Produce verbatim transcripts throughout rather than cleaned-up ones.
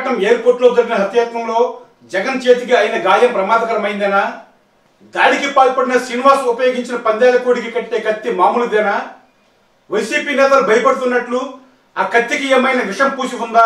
Visakhapatnam airport లో జరిగిన హత్యాయత్నంలో జగన్ చేతికి అయిన గాయం ప్రమాదకరమైందేనా? దాడికి పాల్పడిన శ్రీనివాస్ ఉపయోగించిన పందేల కోడికి కట్టే కత్తి మామూలుదేనా? వైసీపీ నేతలు భయపడుతున్నట్లు ఆ కత్తికి ఏమైనా విషం పూసి ఉందా?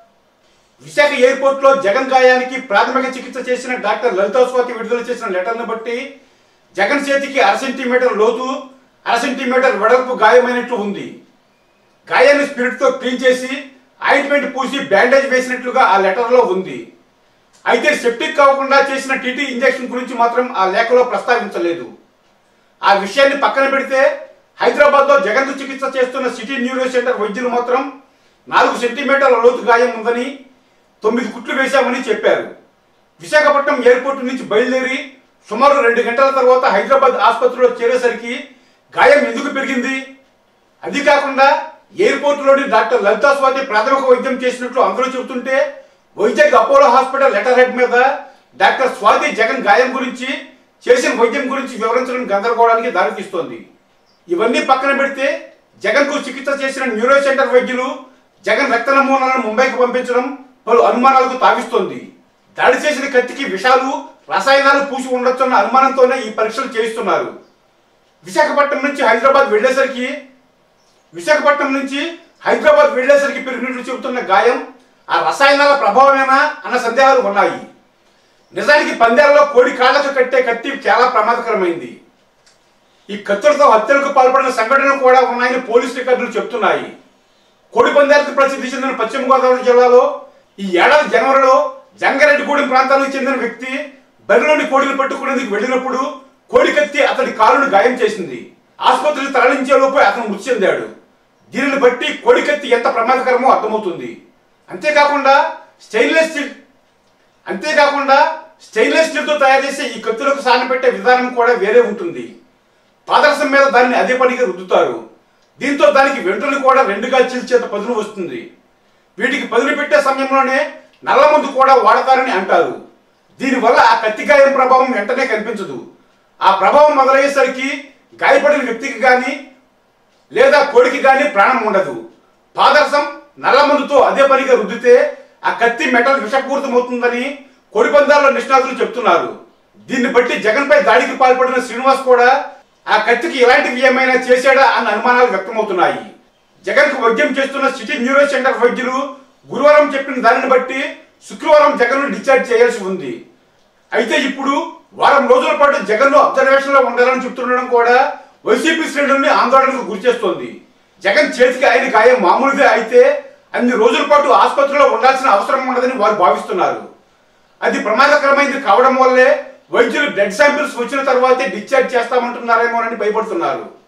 విశాఖ ఎయిర్పోర్ట్ లో జగన్ గాయానికి ప్రాథమిక చికిత్స చేసిన డాక్టర్ లలితా స్వాతి విడుదల చేసిన లెటర్ను బట్టి జగన్ చేతికి అర సెంటీమీటర్ లోతు అర సెంటీమీటర్ వెడల్పు గాయమైనట్లు ఉంది. గాయాన్ని స్పిరిట్ తో క్లీన్ చేసి ఆయింట్మెంట్ పూసి బ్యాండేజ్ వేసినట్లుగా ఆ లెటర్ లో ఉంది. అయితే సెప్టిక్ కాకుండా చేసిన టీటీ ఇంజెక్షన్ గురించి మాత్రం ఆ లేఖలో ప్రస్తావించలేదు. ఆ విషయాన్ని పక్కన పెడితే హైదరాబాద్ లో జగన్ కు చికిత్స చేస్తున్న సిటీ న్యూరో సెంటర్ వైద్యులు మాత్రం నాలుగు సెంటీమీటర్ల లోతు గాయం ఉందని, తొమ్మిది కుట్లు వేశామని చెప్పారు. విశాఖపట్నం ఎయిర్పోర్ట్ నుంచి బయలుదేరి సుమారు రెండు గంటల తర్వాత హైదరాబాద్ ఆసుపత్రిలో చేరేసరికి గాయం ఎందుకు పెరిగింది? అది కాకుండా ఎయిర్పోర్ట్ లోని డాక్టర్ లలితా స్వాతి ప్రాథమిక వైద్యం చేసినట్లు అందరూ చెబుతుంటే Vizag Apollo hospital letterhead మీద డాక్టర్ స్వాతి జగన్ గాయం గురించి చేసిన వైద్యం గురించి వివరించడం గందరగోళానికి దారితీస్తోంది. ఇవన్నీ పక్కన పెడితే జగన్ కు చికిత్స చేసిన న్యూరో సెంటర్ వైద్యులు జగన్ రక్త నమూనాలను ముంబైకి పంపించడం పలు అనుమానాలకు తావిస్తోంది. దాడి చేసిన కత్తికి విషాలు రసాయనాలు పూసి ఉండొచ్చన్న అనుమానంతోనే ఈ పరీక్షలు చేయిస్తున్నారు. విశాఖపట్నం నుంచి హైదరాబాద్ వెళ్లేసరికి విశాఖపట్నం నుంచి హైదరాబాద్ వెళ్లేసరికి పెరిగినట్లు చెబుతున్న గాయం ఆ రసాయనాల ప్రభావమేనా అన్న సందేహాలు ఉన్నాయి. నిజానికి పందేలలో కోడి కాళ్లకు కట్టే కత్తి చాలా ప్రమాదకరమైంది. ఈ కత్తులతో హత్యలకు పాల్పడిన సంఘటనలు కూడా ఉన్నాయని పోలీసు రికార్డులు చెబుతున్నాయి. కోడి పందేలకు ప్రసిద్ధి చెందిన పశ్చిమ గోదావరి జిల్లాలో ఈ ఏడాది జనవరిలో జంగారెడ్డిగూడెం ప్రాంతానికి చెందిన వ్యక్తి బరిలోని కోడిని పట్టుకునేందుకు వెళ్లినప్పుడు కోడి కత్తి అతడి కాలును గాయం చేసింది. ఆసుపత్రికి తరలించే లోపు అతను మృతి చెందాడు. దీనిని బట్టి కోడి కత్తి ఎంత ప్రమాదకరమో అర్థమవుతుంది. అంతేకాకుండా స్టెయిన్లెస్ స్టీల్ అంతేకాకుండా స్టెయిన్లెస్ స్టీల్ తో తయారు చేసే ఈ కత్తులకు సాన పెట్టే విధానం కూడా వేరే ఉంటుంది. పాదరసం మీద దాన్ని అదే పనిగా రుద్దుతారు. దీంతో దానికి వెంట్రులు కూడా రెండుగా చీల్చేంత పదును వస్తుంది. వీటికి పదును పెట్టే సమయంలోనే నల్ల మందు కూడా వాడతారని అంటారు. దీనివల్ల ఆ కత్తి గాయం ప్రభావం వెంటనే కనిపించదు. ఆ ప్రభావం మొదలయ్యేసరికి గాయపడిన వ్యక్తికి కానీ లేదా కోడికి కానీ ప్రాణం ఉండదు. పాదరసం నల్ల మందుతో అదే పనిగా రుద్దితే ఆ కత్తి మెటల్ విషపూరితమవుతుందని కోడి పందాల్లో నిష్ణాతులు చెప్తున్నారు. దీన్ని బట్టి జగన్ పై దాడికి పాల్పడిన శ్రీనివాస్ కూడా ఆ కత్తికి ఎలాంటివి ఏమైనా చేశాడా అన్న అనుమానాలు వ్యక్తమవుతున్నాయి. జగన్ కు వైద్యం చేస్తున్న సిటీ న్యూరో సెంటర్ వైద్యులు గురువారం చెప్పిన దానిని బట్టి శుక్రవారం జగన్ ను డిశ్చార్జ్ చేయాల్సి ఉంది. అయితే ఇప్పుడు వారం రోజుల పాటు జగన్ ను అబ్జర్వేషన్ లో ఉండాలని చెప్తుండడం కూడా వైసీపీ శ్రేణుల్ని ఆందోళనకు గురిచేస్తోంది. జగన్ చేతికి అయిన గాయం మామూలుగా అయితే అన్ని రోజుల పాటు ఆసుపత్రిలో ఉండాల్సిన అవసరం ఉండదని వారు భావిస్తున్నారు. అది ప్రమాదకరమైంది కావడం వల్లే వైద్యులు బ్లడ్ శాంపిల్స్ వచ్చిన తర్వాతే డిశ్చార్జ్ చేస్తామంటున్నారేమోనని భయపడుతున్నారు.